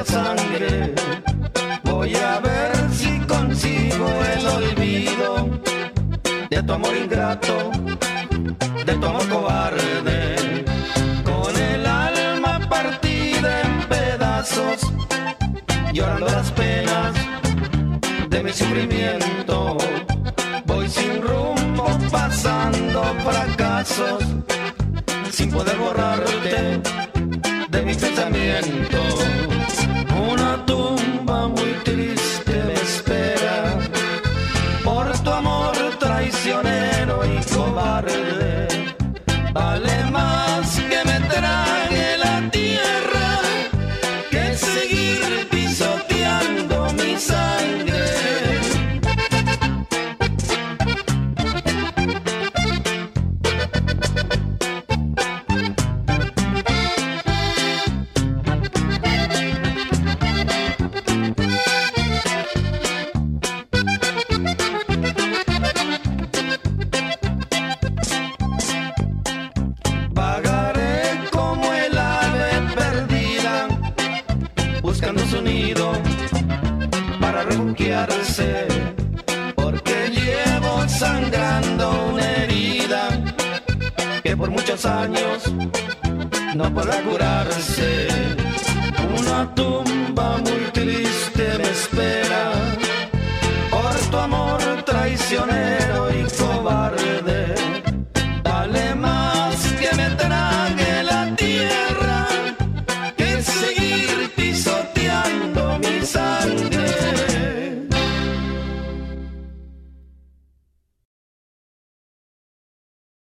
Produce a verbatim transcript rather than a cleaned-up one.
mucha sangre. Voy a ver si consigo el olvido de tu amor ingrato, de tu amor cobarde. Con el alma partida en pedazos, llorando las penas de mi sufrimiento. Voy sin rumbo, pasando fracasos, sin poder borrarte de mi pensamiento. Una tumba muy triste me espera por tu amor traicionero y cobarde. Vale más que me trague la tierra que seguir pisoteando mi sangre. Porque llevo sangrando una herida que por muchos años no podrá curarse. Una tumba muy triste me espera por tu amor traicionero